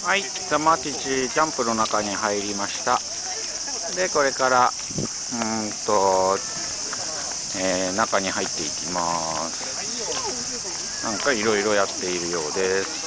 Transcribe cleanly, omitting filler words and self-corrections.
はい、ザ・マティチキャンプの中に入りました。で、これから中に入っていきます。なんかいろいろやっているようです。